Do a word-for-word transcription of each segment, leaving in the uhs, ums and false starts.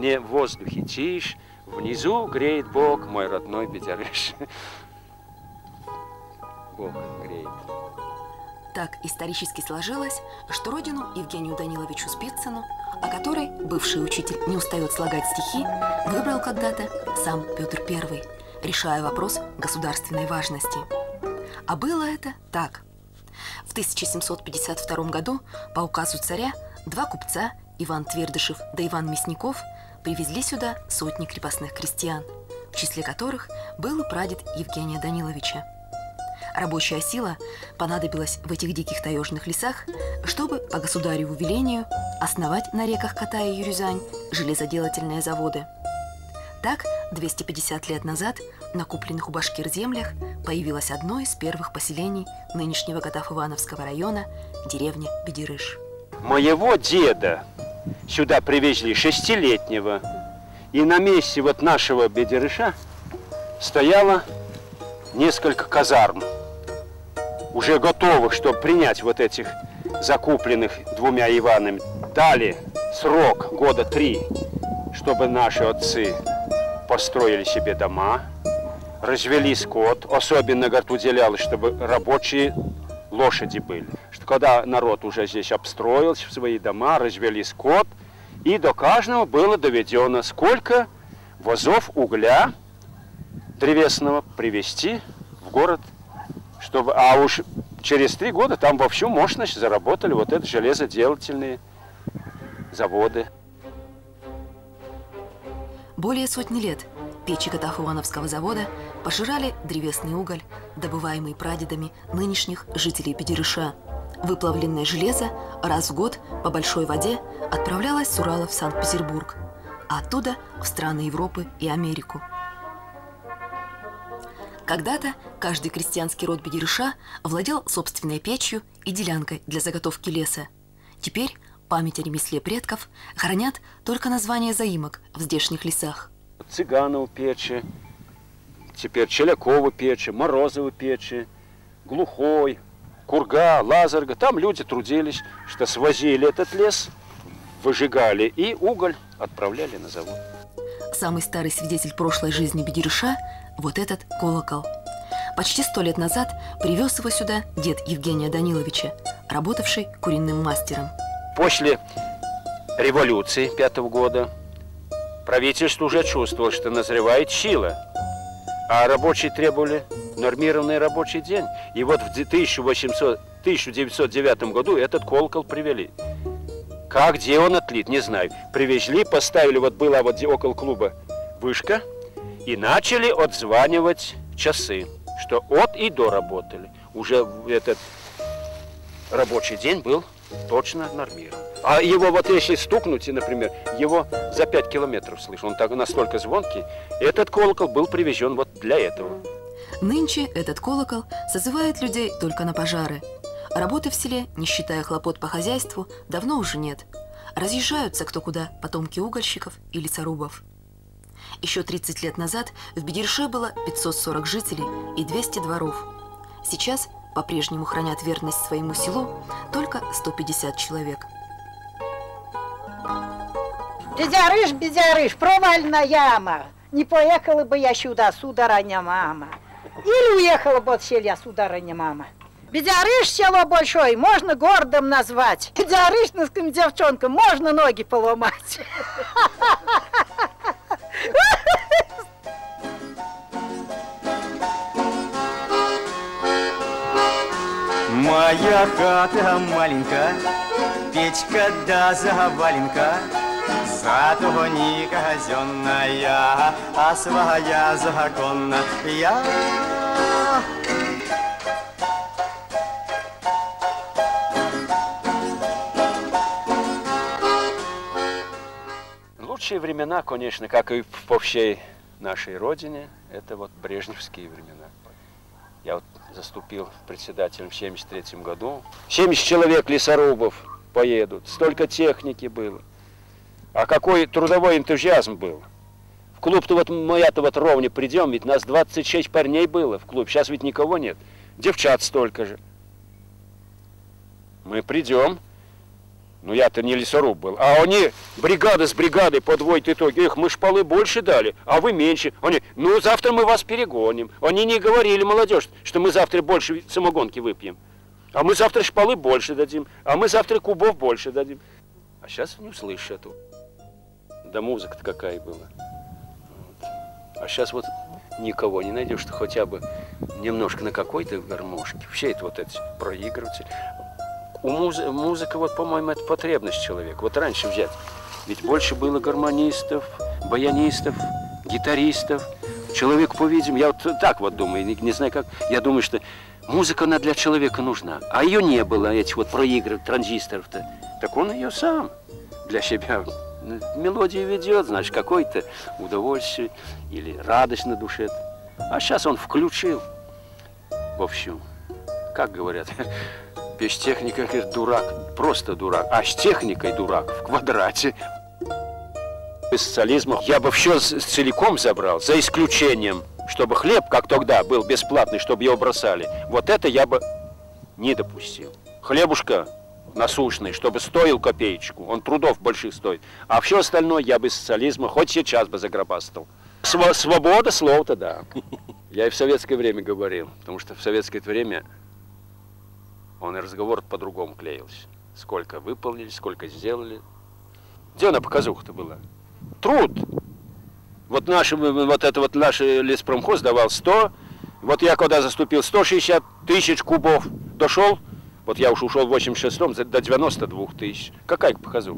мне в воздухе тишь, внизу греет Бог, мой родной Бедярыш. Бог греет. Так исторически сложилось, что родину Евгению Даниловичу Спицыну, о которой бывший учитель не устает слагать стихи, выбрал когда-то сам Петр Первый, решая вопрос государственной важности. А было это так. В тысяча семьсот пятьдесят втором году по указу царя два купца, Иван Твердышев да Иван Мясников, привезли сюда сотни крепостных крестьян, в числе которых был и прадед Евгения Даниловича. Рабочая сила понадобилась в этих диких таежных лесах, чтобы по государеву велению основать на реках Катай и Юрюзань железоделательные заводы. Так, двести пятьдесят лет назад на купленных у башкир землях появилось одно из первых поселений нынешнего Катав-Ивановского района – деревня Бедярыш. Моего деда сюда привезли шестилетнего, и на месте вот нашего Бедярыша стояло несколько казарм, уже готовых, чтобы принять вот этих закупленных двумя Иванами. Дали срок года три, чтобы наши отцы построили себе дома, развели скот, особенно, говорит, уделялось, чтобы рабочие лошади были. Что когда народ уже здесь обстроился в свои дома, развели скот, и до каждого было доведено, сколько возов угля древесного привезти в город, чтобы, а уж через три года там во всю мощность заработали вот это железоделательные заводы. Более сотни лет печи Катав-Ивановского завода пожирали древесный уголь, добываемый прадедами нынешних жителей Бедярыша. Выплавленное железо раз в год по большой воде отправлялось с Урала в Санкт-Петербург, а оттуда в страны Европы и Америку. Когда-то каждый крестьянский род Бедярыша владел собственной печью и делянкой для заготовки леса. Теперь память о ремесле предков хранят только названия заимок в здешних лесах. Цыганов печи, теперь Челякову печи, Морозову печи, Глухой, Курга, Лазарга. Там люди трудились, что свозили этот лес, выжигали и уголь отправляли на завод. Самый старый свидетель прошлой жизни Бедярыша – вот этот колокол. Почти сто лет назад привез его сюда дед Евгения Даниловича, работавший куриным мастером. После революции пятого года правительство уже чувствовало, что назревает сила, а рабочие требовали нормированный рабочий день. И вот в тысяча девятьсот девятом году этот колокол привели. Как, где он отлит, не знаю. Привезли, поставили, вот была вот около клуба вышка, и начали отзванивать часы, что от и до работали. Уже этот рабочий день был точно нормирован. А его вот если стукнуть, например, его за пять километров слышно, он так настолько звонкий, этот колокол был привезен вот для этого. Нынче этот колокол созывает людей только на пожары. Работы в селе, не считая хлопот по хозяйству, давно уже нет. Разъезжаются кто куда потомки угольщиков и лесорубов. Еще тридцать лет назад в Бедярыше было пятьсот сорок жителей и двести дворов. Сейчас по-прежнему хранят верность своему селу только сто пятьдесят человек. Бедярыш, Бедярыш, провальная яма. Не поехала бы я сюда, сударыня мама. Или уехала бы от селя, сударыня мама. Бедярыш село большое, можно городом назвать. Бедярышным девчонкам можно ноги поломать. Моя хата маленькая, печка да заваленка, зато не казенная, а своя законная. Лучшие времена, конечно, как и по всей нашей родине, это вот брежневские времена. Я вот заступил председателем в семьдесят третьем году. семьдесят человек лесорубов поедут, столько техники было. А какой трудовой энтузиазм был. В клуб-то вот мы-то вот ровно придем, ведь нас двадцать шесть парней было в клуб, сейчас ведь никого нет. Девчат столько же. Мы придем, Ну, я-то не лесоруб был. А они, бригада с бригадой подводят итоги. Эх, мы шпалы больше дали, а вы меньше. Они, ну, завтра мы вас перегоним. Они не говорили, молодежь, что мы завтра больше самогонки выпьем. А мы завтра шпалы больше дадим. А мы завтра кубов больше дадим. А сейчас не услышишь эту. Да музыка-то какая была. Вот. А сейчас вот никого не найдешь, что хотя бы немножко на какой-то гармошке. Все это вот эти проигрыватели. У муз... музыка, вот, по-моему, это потребность человека. Вот раньше взять. Ведь больше было гармонистов, баянистов, гитаристов. Человек, по-видимому, я вот так вот думаю, не, не знаю как. Я думаю, что музыка, она для человека нужна. А ее не было, этих вот проигрывателей, транзисторов-то. Так он ее сам для себя мелодию ведет, значит, какое-то удовольствие или радость на душе. А сейчас он включил. В общем, как говорят, без техники, говорит, дурак, просто дурак. А с техникой дурак в квадрате. Без социализма я бы все целиком забрал, за исключением, чтобы хлеб, как тогда, был бесплатный, чтобы его бросали. Вот это я бы не допустил. Хлебушка насущный, чтобы стоил копеечку, он трудов больших стоит. А все остальное я бы социализма хоть сейчас бы загробастал. Свобода слова-то, да. Я и в советское время говорил, потому что в советское время он и разговор по-другому клеился. Сколько выполнили, сколько сделали. Где она показуха-то была? Труд. Вот, наш, вот это вот наш леспромхоз давал сто. Вот я когда заступил, сто шестьдесят тысяч кубов дошел. Вот я уж ушел в восемьдесят шестом до девяноста двух тысяч. Какая показуха?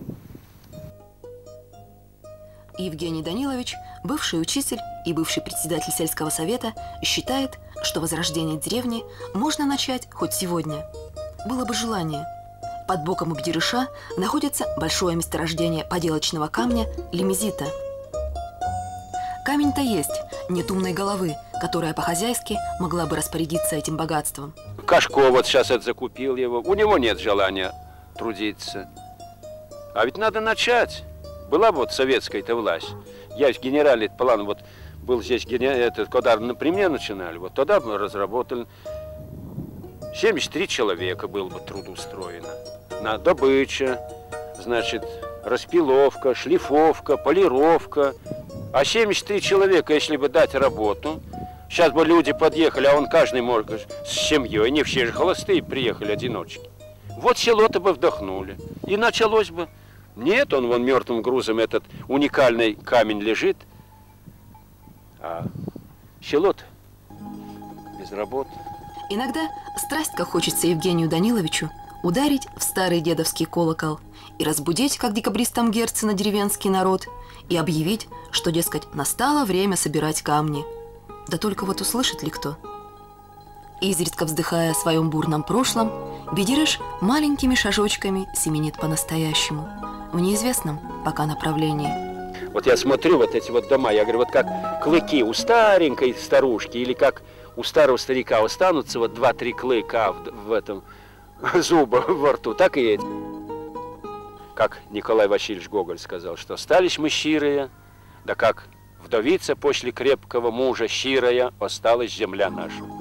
Евгений Данилович, бывший учитель и бывший председатель сельского совета, считает, что возрождение деревни можно начать хоть сегодня. Было бы желание. Под боком у Бедерыша находится большое месторождение поделочного камня лимезита. Камень-то есть, нет умной головы, которая по-хозяйски могла бы распорядиться этим богатством. Кашко вот сейчас это закупил его, у него нет желания трудиться. А ведь надо начать. Была бы вот советская-то власть. Я генеральный план, вот был здесь, это, когда например начинали, вот тогда мы разработали. семьдесят три человека было бы трудоустроено. На добыча, значит, распиловка, шлифовка, полировка. А семьдесят три человека, если бы дать работу, сейчас бы люди подъехали, а он каждый может с семьей, не все же холостые приехали, одиночки. Вот село-то бы вдохнули. И началось бы. Нет, он вон мертвым грузом этот уникальный камень лежит. А село-то без работы. Иногда страсть как хочется Евгению Даниловичу ударить в старый дедовский колокол и разбудить, как декабристам Герцена, деревенский народ, и объявить, что, дескать, настало время собирать камни. Да только вот услышит ли кто? Изредка вздыхая о своем бурном прошлом, Бедерыш маленькими шажочками семенит по-настоящему, в неизвестном пока направлении. Вот я смотрю вот эти вот дома, я говорю, вот как клыки у старенькой старушки или как у старого старика останутся вот два-три клыка в, в этом зуба во рту, так и эти. Как Николай Васильевич Гоголь сказал, что остались мы щирые, да как вдовица после крепкого мужа щирая осталась земля наша.